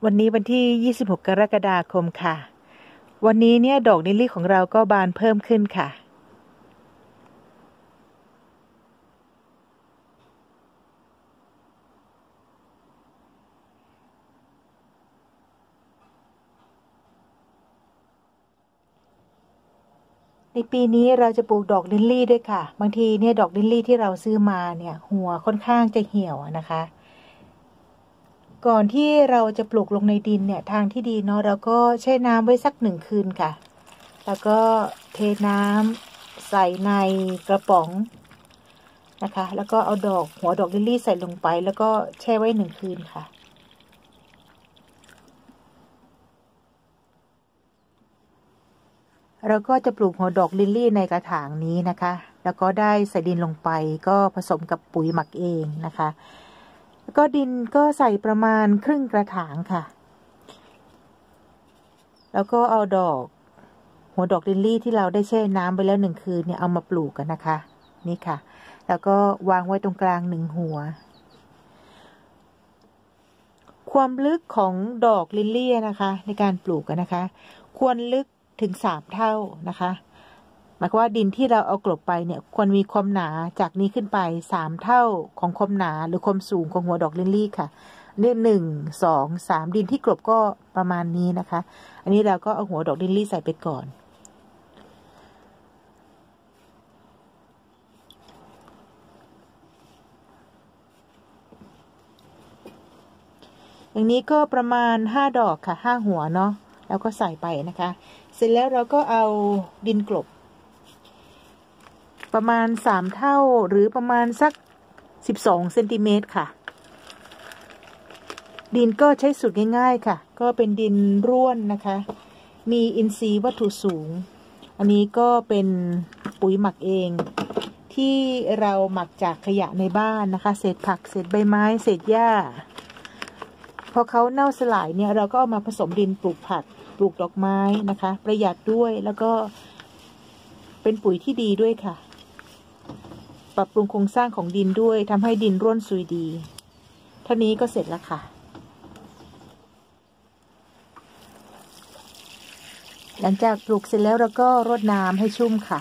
วันนี้วันที่ 26 กรกฎาคมค่ะวันนี้เนี่ยดอกลิลลี่ของเราก็บานเพิ่มขึ้นค่ะในปีนี้เราจะปลูกดอกลิลลี่ด้วยค่ะบางทีเนี่ยดอกลิลลี่ที่เราซื้อมาเนี่ยหัวค่อนข้างจะเหี่ยวนะคะก่อนที่เราจะปลูกลงในดินเนี่ยทางที่ดีเนาะเราก็แช่น้ำไว้สัก1 คืนค่ะแล้วก็เทน้ำใส่ในกระป๋องนะคะแล้วก็เอาหัวดอกลิลลี่ใส่ลงไปแล้วก็แช่ไว้1 คืนค่ะเราก็จะปลูกหัวดอกลิลลี่ในกระถางนี้นะคะแล้วก็ได้ใส่ดินลงไปก็ผสมกับปุ๋ยหมักเองนะคะแล้วก็ดินก็ใส่ประมาณครึ่งกระถางค่ะแล้วก็เอาหัวดอกลิลลี่ที่เราได้แช่น้ำไปแล้ว1 คืนเนี่ยเอามาปลูกกันนะคะนี่ค่ะแล้วก็วางไว้ตรงกลาง1 หัวความลึกของดอกลิลลี่นะคะในการปลูกกันนะคะควรลึกถึง3 เท่านะคะหมายความว่าดินที่เราเอากลบไปเนี่ยควรมีความหนาจากนี้ขึ้นไป3 เท่าของความหนาหรือความสูงของหัวดอกลิลลี่ค่ะนี่1 2 3ดินที่กลบก็ประมาณนี้นะคะอันนี้เราก็เอาหัวดอกลิลลี่ใส่ไปก่อนอย่างนี้ก็ประมาณ5 ดอกค่ะ5 หัวเนาะแล้วก็ใส่ไปนะคะเสร็จแล้วเราก็เอาดินกลบประมาณ3 เท่าหรือประมาณสัก12 เซนติเมตรค่ะดินก็ใช้สูตรง่ายๆค่ะก็เป็นดินร่วนนะคะมีอินทรีย์วัตถุสูงอันนี้ก็เป็นปุ๋ยหมักเองที่เราหมักจากขยะในบ้านนะคะเศษผักเศษใบไม้เศษหญ้าพอเขาเน่าสลายเนี่ยเราก็เอามาผสมดินปลูกผักปลูกดอกไม้นะคะประหยัดด้วยแล้วก็เป็นปุ๋ยที่ดีด้วยค่ะปรับปรุงโครงสร้างของดินด้วยทำให้ดินร่วนซุยดีเท่านี้ก็เสร็จแล้วค่ะหลังจากปลูกเสร็จแล้วเราก็รดน้ำให้ชุ่มค่ะ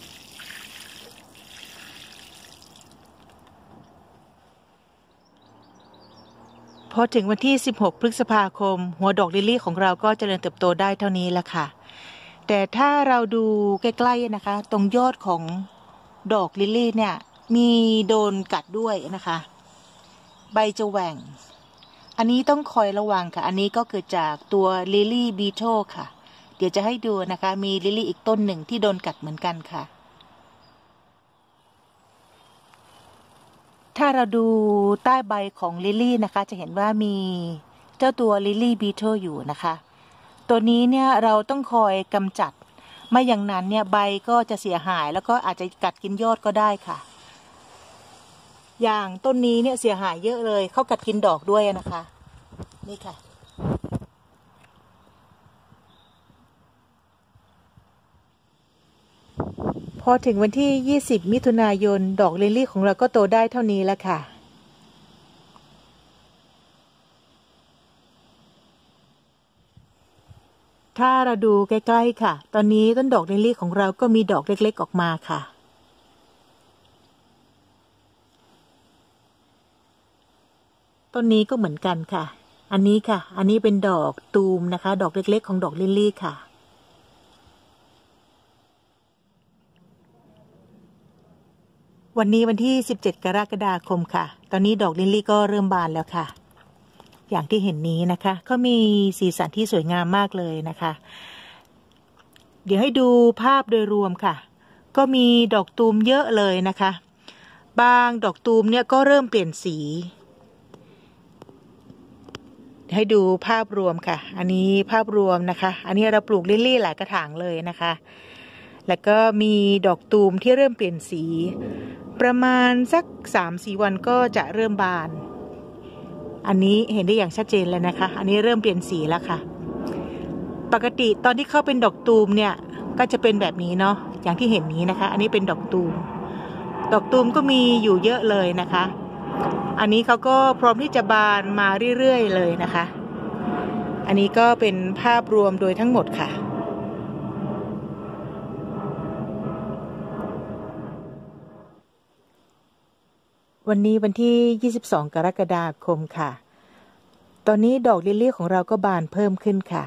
พอถึงวันที่16 พฤษภาคมหัวดอกลิลลี่ของเราก็เจริญเติบโตได้เท่านี้แล้วค่ะแต่ถ้าเราดูใกล้ๆนะคะตรงยอดของดอกลิลลี่เนี่ยมีโดนกัดด้วยนะคะใบจะแหว่งอันนี้ต้องคอยระวังค่ะอันนี้ก็เกิดจากตัวลิลลี่บีโธค่ะเดี๋ยวจะให้ดูนะคะมีลิลลี่อีกต้นหนึ่งที่โดนกัดเหมือนกันค่ะถ้าเราดูใต้ใบของลิลลี่นะคะจะเห็นว่ามีเจ้าตัวลิลลี่บีโธอยู่นะคะตัวนี้เนี่ยเราต้องคอยกำจัดไม่อย่างนั้นเนี่ยใบก็จะเสียหายแล้วก็อาจจะกัดกินยอดก็ได้ค่ะอย่างต้นนี้เนี่ยเสียหายเยอะเลยเขากัดกินดอกด้วยนะคะนี่ค่ะพอถึงวันที่20 มิถุนายนดอกลิลลี่ของเราก็โตได้เท่านี้แล้วค่ะถ้าเราดูใกล้ๆค่ะตอนนี้ต้นดอกลิลลี่ของเราก็มีดอกเล็กๆออกมาค่ะต้นนี้ก็เหมือนกันค่ะอันนี้ค่ะอันนี้เป็นดอกตูมนะคะดอกเล็กๆของดอกลิลลี่ค่ะวันนี้วันที่17 กรกฎาคมค่ะตอนนี้ดอกลิลลี่ก็เริ่มบานแล้วค่ะอย่างที่เห็นนี้นะคะก็มีสีสันที่สวยงามมากเลยนะคะเดี๋ยวให้ดูภาพโดยรวมค่ะก็มีดอกตูมเยอะเลยนะคะบางดอกตูมเนี่ยก็เริ่มเปลี่ยนสีให้ดูภาพรวมค่ะอันนี้ภาพรวมนะคะอันนี้เราปลูกลิลลี่หลายกระถางเลยนะคะแล้วก็มีดอกตูมที่เริ่มเปลี่ยนสีประมาณสัก 3-4 วันก็จะเริ่มบานอันนี้เห็นได้อย่างชัดเจนเลยนะคะอันนี้เริ่มเปลี่ยนสีแล้วค่ะปกติตอนที่เขาเป็นดอกตูมเนี่ยก็จะเป็นแบบนี้เนาะอย่างที่เห็นนี้นะคะอันนี้เป็นดอกตูมก็มีอยู่เยอะเลยนะคะอันนี้เขาก็พร้อมที่จะบานมาเรื่อยๆเลยนะคะอันนี้ก็เป็นภาพรวมโดยทั้งหมดค่ะวันนี้วันที่22กรกฎาคมค่ะตอนนี้ดอกลิลลี่ของเราก็บานเพิ่มขึ้นค่ะ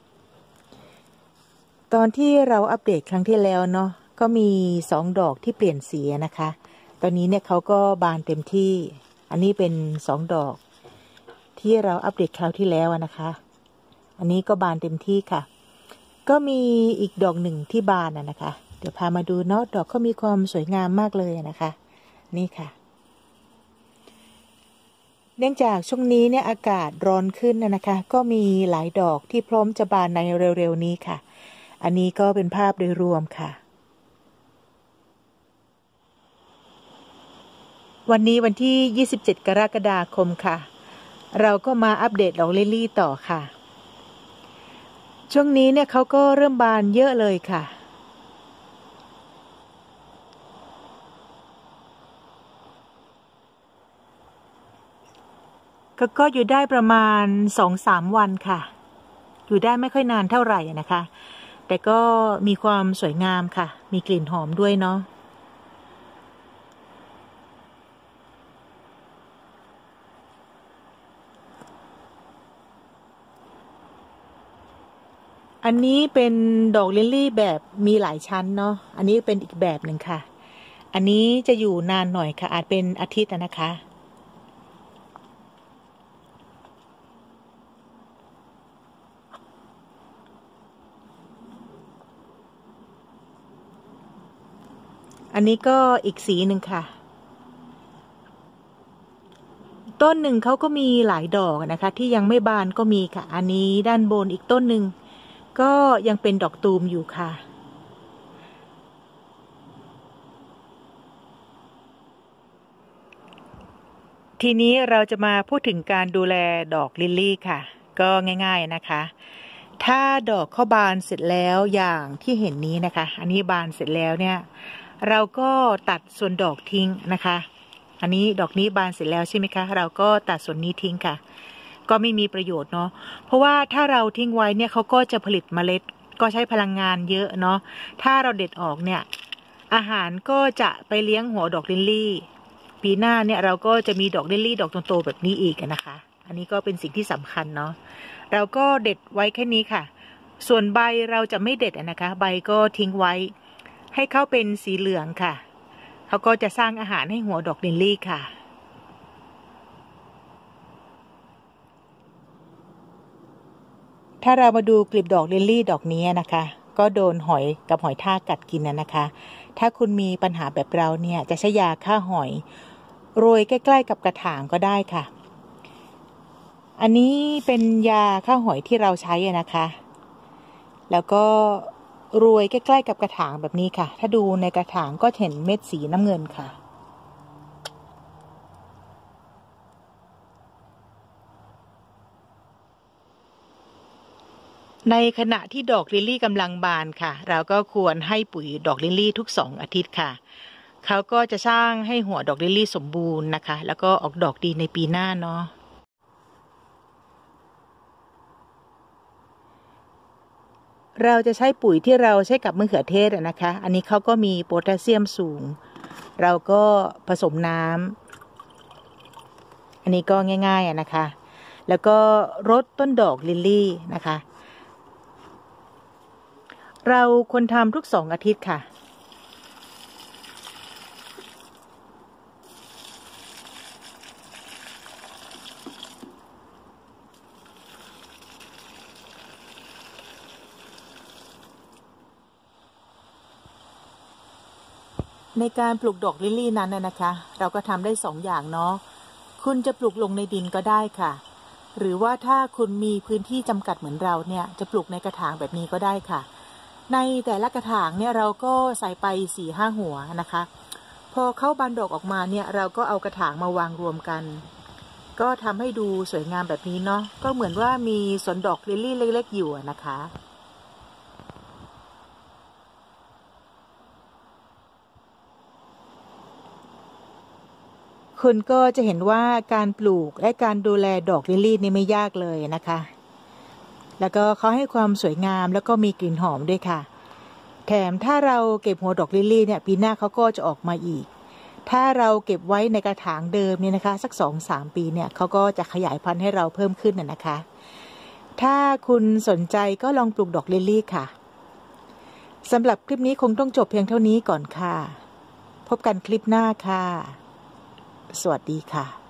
ตอนที่เราอัปเดตครั้งที่แล้วเนาะก็มี2ดอกที่เปลี่ยนสีนะคะตอนนี้เนี่ยเขาก็บานเต็มที่อันนี้เป็น2ดอกที่เราอัปเดตคราวที่แล้วนะคะอันนี้ก็บานเต็มที่ค่ะก็มีอีกดอกหนึ่งที่บานนะคะเดี๋ยวพามาดูเนาะดอกก็มีความสวยงามมากเลยนะคะนี่ค่ะเนื่องจากช่วงนี้เนี่ยอากาศร้อนขึ้นนะคะก็มีหลายดอกที่พร้อมจะบานในเร็วๆนี้ค่ะอันนี้ก็เป็นภาพโดยรวมค่ะวันนี้วันที่27กรกฎาคมค่ะเราก็มาอัปเดตดอกลิลลี่ต่อค่ะช่วงนี้เนี่ยเขาก็เริ่มบานเยอะเลยค่ะก็อยู่ได้ประมาณ 2-3 วันค่ะอยู่ได้ไม่ค่อยนานเท่าไหร่นะคะแต่ก็มีความสวยงามค่ะมีกลิ่นหอมด้วยเนาะอันนี้เป็นดอกลิลลี่แบบมีหลายชั้นเนาะอันนี้เป็นอีกแบบหนึ่งค่ะอันนี้จะอยู่นานหน่อยค่ะอาจเป็นอาทิตย์นะคะอันนี้ก็อีกสีหนึ่งค่ะต้นหนึ่งเขาก็มีหลายดอกนะคะที่ยังไม่บานก็มีค่ะอันนี้ด้านบนอีกต้นหนึ่งก็ยังเป็นดอกตูมอยู่ค่ะทีนี้เราจะมาพูดถึงการดูแลดอกลิลลี่ค่ะก็ง่ายๆนะคะถ้าดอกเขาบานเสร็จแล้วอย่างที่เห็นนี้นะคะอันนี้บานเสร็จแล้วเนี่ยเราก็ตัดส่วนดอกทิ้งนะคะอันนี้ดอกนี้บานเสร็จแล้วใช่ไหมคะเราก็ตัดส่วนนี้ทิ้งค่ะก็ไม่มีประโยชน์เนาะเพราะว่าถ้าเราทิ้งไว้เนี่ยเขาก็จะผลิตเมล็ดก็ใช้พลังงานเยอะเนาะถ้าเราเด็ดออกเนี่ยอาหารก็จะไปเลี้ยงหัวดอกลิลลี่ปีหน้าเนี่ยเราก็จะมีดอกลิลลี่ดอกโตๆแบบนี้อีกนะคะอันนี้ก็เป็นสิ่งที่สำคัญเนาะเราก็เด็ดไว้แค่นี้ค่ะส่วนใบเราจะไม่เด็ดนะคะใบก็ทิ้งไว้ให้เขาเป็นสีเหลืองค่ะเขาก็จะสร้างอาหารให้หัวดอกลิลลี่ค่ะถ้าเรามาดูกลีบดอกลิลลี่ดอกนี้นะคะก็โดนหอยกับหอยทากกัดกินนะคะถ้าคุณมีปัญหาแบบเราเนี่ยจะใช้ยาฆ่าหอยโรยใกล้ๆกับกระถางก็ได้ค่ะอันนี้เป็นยาฆ่าหอยที่เราใช้นะคะแล้วก็โรยใกล้ๆกับกระถางแบบนี้ค่ะถ้าดูในกระถางก็เห็นเม็ดสีน้ำเงินค่ะในขณะที่ดอกลิลลี่กำลังบานค่ะเราก็ควรให้ปุ๋ยดอกลิลลี่ทุก2 อาทิตย์ค่ะเขาก็จะสร้างให้หัวดอกลิลลี่สมบูรณ์นะคะแล้วก็ออกดอกดีในปีหน้าเนาะเราจะใช้ปุ๋ยที่เราใช้กับมะเขือเทศนะคะอันนี้เขาก็มีโพแทสเซียมสูงเราก็ผสมน้ำอันนี้ก็ง่ายๆนะคะแล้วก็รดต้นดอกลิลลี่นะคะเราควรทำทุก2 อาทิตย์ค่ะในการปลูกดอกลิลลี่นั้นนะคะเราก็ทำได้2 อย่างเนาะคุณจะปลูกลงในดินก็ได้ค่ะหรือว่าถ้าคุณมีพื้นที่จำกัดเหมือนเราเนี่ยจะปลูกในกระถางแบบนี้ก็ได้ค่ะในแต่ละกระถางเนี่ยเราก็ใส่ไป4-5 หัวนะคะพอเข้าบานดอกออกมาเนี่ยเราก็เอากระถางมาวางรวมกันก็ทำให้ดูสวยงามแบบนี้เนาะก็เหมือนว่ามีสวนดอกลิลลี่เล็กๆอยู่นะคะคุณก็จะเห็นว่าการปลูกและการดูแลดอกลิลลี่นี่ไม่ยากเลยนะคะแล้วก็เขาให้ความสวยงามแล้วก็มีกลิ่นหอมด้วยค่ะแถมถ้าเราเก็บหัวดอกลิลลี่เนี่ยปีหน้าเขาก็จะออกมาอีกถ้าเราเก็บไว้ในกระถางเดิมเนี่ยนะคะสัก 2-3 ปีเนี่ยเขาก็จะขยายพันธุ์ให้เราเพิ่มขึ้นนะคะถ้าคุณสนใจก็ลองปลูกดอกลิลลี่ค่ะสำหรับคลิปนี้คงต้องจบเพียงเท่านี้ก่อนค่ะพบกันคลิปหน้าค่ะสวัสดีค่ะ